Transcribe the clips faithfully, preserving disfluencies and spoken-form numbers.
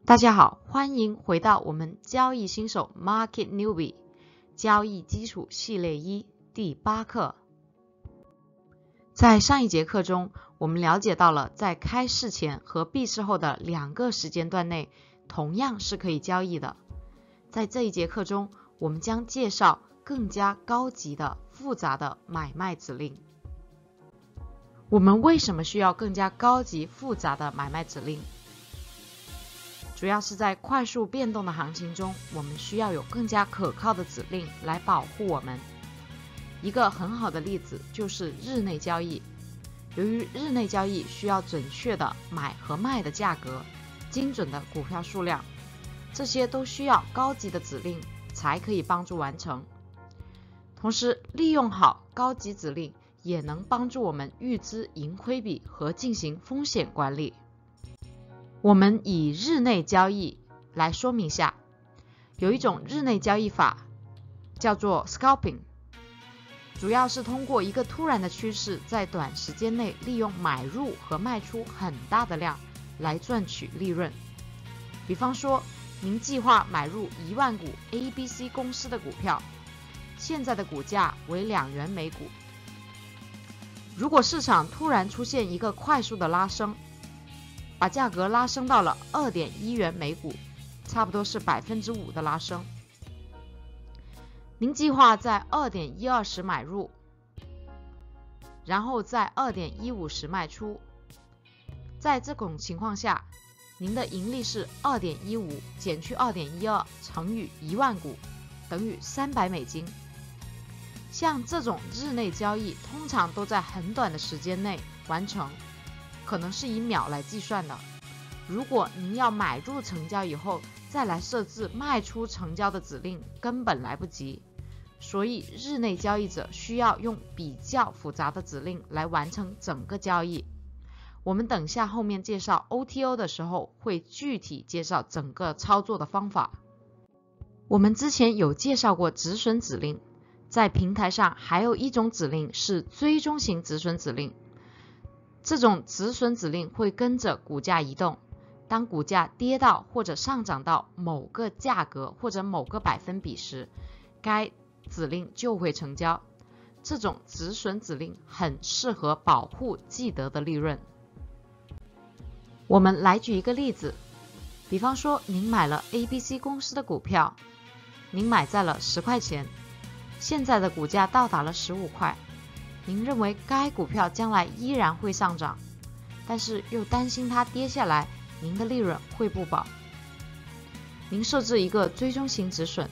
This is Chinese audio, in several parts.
大家好，欢迎回到我们交易新手 Market Newbie 交易基础系列一第八课。在上一节课中，我们了解到了在开市前和闭市后的两个时间段内同样是可以交易的。在这一节课中，我们将介绍更加高级的复杂的买卖指令。我们为什么需要更加高级复杂的买卖指令？主要是在快速变动的行情中，我们需要有更加可靠的指令来保护我们。一个很好的例子就是日内交易。由于日内交易需要准确的买和卖的价格、精准的股票数量，这些都需要高级的指令才可以帮助完成。同时，利用好高级指令也能帮助我们预知盈亏比和进行风险管理。我们以日内交易来说明一下，有一种日内交易法叫做 scalping， 主要是通过一个突然的趋势，在短时间内利用买入和卖出很大的量来赚取利润。比方说，您计划买入一万股 A B C 公司的股票，现在的股价为两元每股。如果市场突然出现一个快速的拉升，把价格拉升到了 二点一元每股，差不多是 百分之五 的拉升。您计划在 二点一二 时买入，然后在 二点一五 时卖出。在这种情况下，您的盈利是 二点一五 减去 二点一二 乘以一万股，等于三百美金。像这种日内交易通常都在很短的时间内完成，可能是以秒来计算的。如果您要买入成交以后再来设置卖出成交的指令，根本来不及。所以日内交易者需要用比较复杂的指令来完成整个交易。我们等下后面介绍 O T O 的时候会具体介绍整个操作的方法。我们之前有介绍过止损指令，在平台上还有一种指令是追踪型止损指令。这种止损指令会跟着股价移动，当股价跌到或者上涨到某个价格或者某个百分比时，该指令就会成交。这种止损指令很适合保护既得的利润。我们来举一个例子，比方说您买了 A B C 公司的股票，您买在了十块钱，现在的股价到达了十五块。您认为该股票将来依然会上涨，但是又担心它跌下来，您的利润会不保。您设置一个追踪型止损，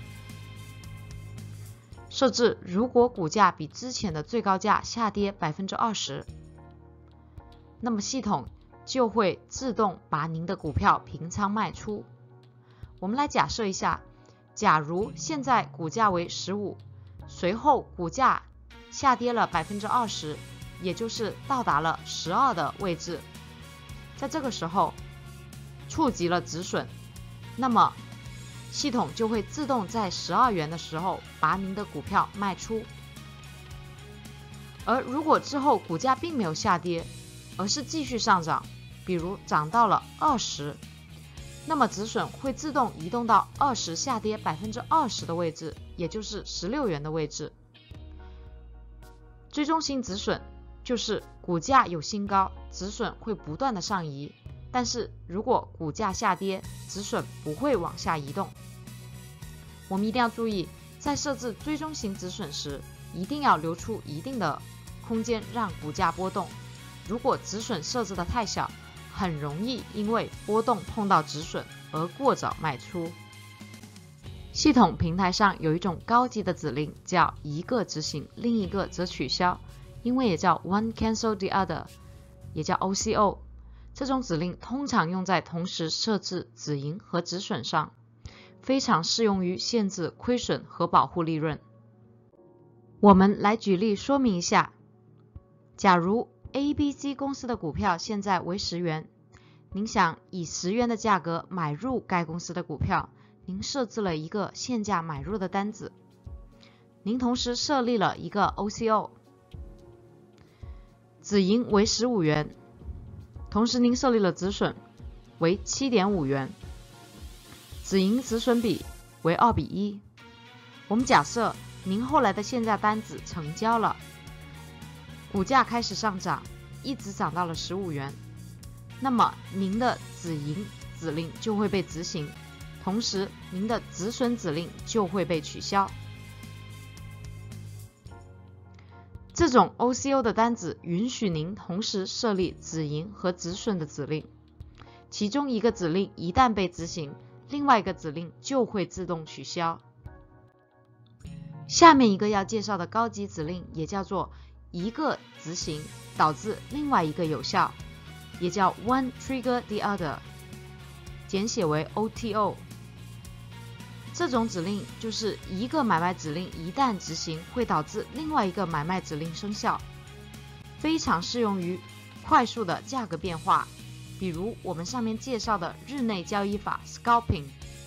设置如果股价比之前的最高价下跌 百分之二十， 那么系统就会自动把您的股票平仓卖出。我们来假设一下，假如现在股价为十五，随后股价下跌了 百分之二十， 也就是到达了十二的位置。在这个时候触及了止损，那么系统就会自动在十二元的时候把您的股票卖出。而如果之后股价并没有下跌，而是继续上涨，比如涨到了二十，那么止损会自动移动到二十下跌 百分之二十 的位置，也就是十六元的位置。追踪型止损就是股价有新高，止损会不断的上移，但是如果股价下跌，止损不会往下移动。我们一定要注意，在设置追踪型止损时，一定要留出一定的空间让股价波动。如果止损设置的太小，很容易因为波动碰到止损而过早卖出。系统平台上有一种高级的指令叫一个执行，另一个则取消，因为也叫 one cancel the other， 也叫 O C O。 这种指令通常用在同时设置止盈和止损上，非常适用于限制亏损和保护利润。我们来举例说明一下，假如 A B C 公司的股票现在为十元，您想以十元的价格买入该公司的股票，您设置了一个限价买入的单子，您同时设立了一个 O C O， 止盈为十五元，同时您设立了止损为 七点五元， 止盈止损比为二比一。我们假设您后来的限价单子成交了，股价开始上涨，一直涨到了十五元，那么您的止盈指令就会被执行，同时您的止损指令就会被取消。这种 O C O 的单子允许您同时设立止盈和止损的指令，其中一个指令一旦被执行，另外一个指令就会自动取消。下面一个要介绍的高级指令也叫做一个执行导致另外一个有效，也叫 One Trigger the Other， 简写为 O T O。 这种指令就是一个买卖指令一旦执行，会导致另外一个买卖指令生效，非常适用于快速的价格变化，比如我们上面介绍的日内交易法 Scalping。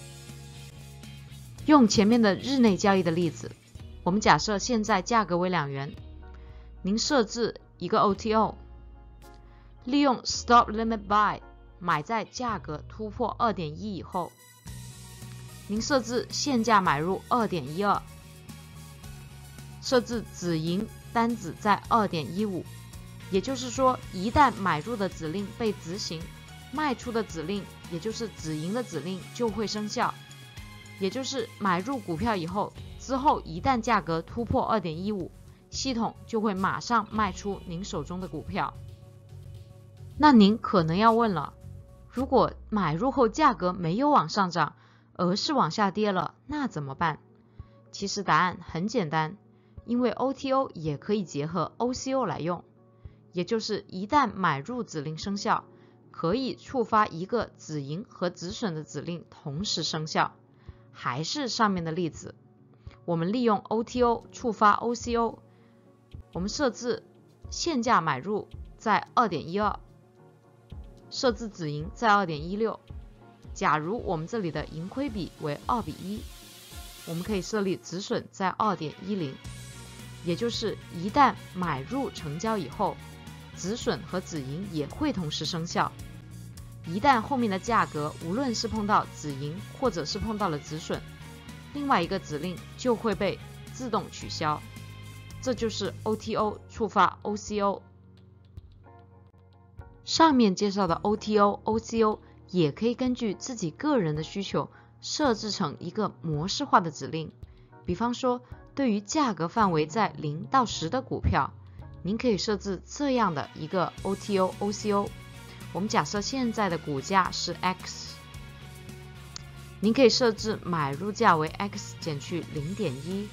用前面的日内交易的例子，我们假设现在价格为两元，您设置一个 O T O， 利用 Stop Limit Buy 买在价格突破 二点一 以后，您设置限价买入 二点一二， 设置止盈单子在 二点一五， 也就是说一旦买入的指令被执行，卖出的指令也就是止盈的指令就会生效，也就是买入股票以后，之后一旦价格突破 二点一五， 系统就会马上卖出您手中的股票。那您可能要问了，如果买入后价格没有往上涨，而是往下跌了，那怎么办？其实答案很简单，因为 O T O 也可以结合 O C O 来用，也就是一旦买入指令生效，可以触发一个止盈和止损的指令同时生效。还是上面的例子，我们利用 O T O 触发 O C O， 我们设置限价买入在 二点一二， 设置止盈在 二点一六。假如我们这里的盈亏比为二比一，我们可以设立止损在 二点一零， 也就是一旦买入成交以后，止损和止盈也会同时生效。一旦后面的价格无论是碰到止盈或者是碰到了止损，另外一个指令就会被自动取消，这就是 O T O 触发 O C O。 上面介绍的 O T O、O C O 也可以根据自己个人的需求设置成一个模式化的指令。比方说，对于价格范围在零到十的股票，您可以设置这样的一个 O T O、O C O。 我们假设现在的股价是 X， 您可以设置买入价为 X 减去 零点一，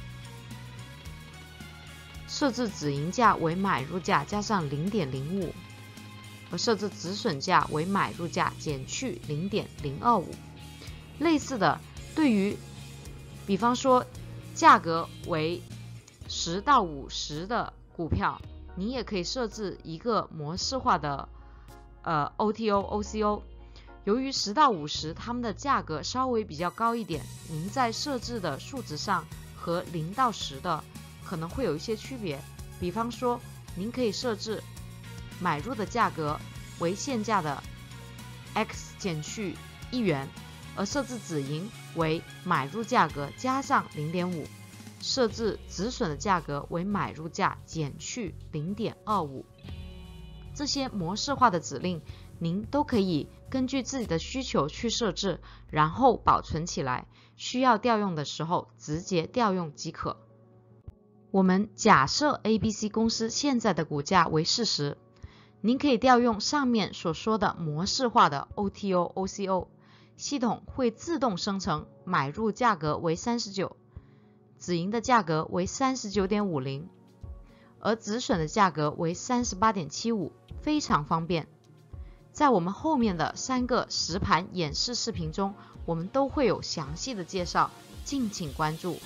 设置止盈价为买入价加上 零点零五，和设置止损价为买入价减去 零点零二五。 类似的，对于比方说价格为十到五十的股票，你也可以设置一个模式化的呃 O T O、O C O。 由于十到五十它们的价格稍微比较高一点，您在设置的数值上和零到十的可能会有一些区别。比方说，您可以设置买入的价格为现价的 X 减去一元，而设置止盈为买入价格加上 零点五， 设置止损的价格为买入价减去 零点二五。 这些模式化的指令您都可以根据自己的需求去设置，然后保存起来，需要调用的时候直接调用即可。我们假设 A B C 公司现在的股价为四十，您可以调用上面所说的模式化的 O T O、O C O， 系统会自动生成买入价格为三十九，止盈的价格为 三十九点五零， 而止损的价格为 三十八点七五， 非常方便。在我们后面的三个实盘演示视频中，我们都会有详细的介绍，敬请关注。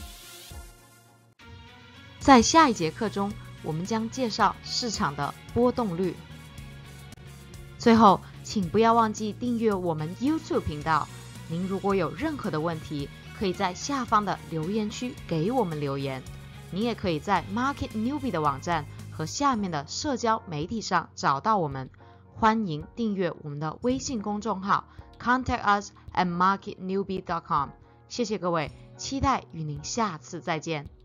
在下一节课中，我们将介绍市场的波动率。最后，请不要忘记订阅我们 YouTube 频道。您如果有任何的问题，可以在下方的留言区给我们留言。您也可以在 Market Newbie 的网站和下面的社交媒体上找到我们。欢迎订阅我们的微信公众号， contact us at market newbie dot com。谢谢各位，期待与您下次再见。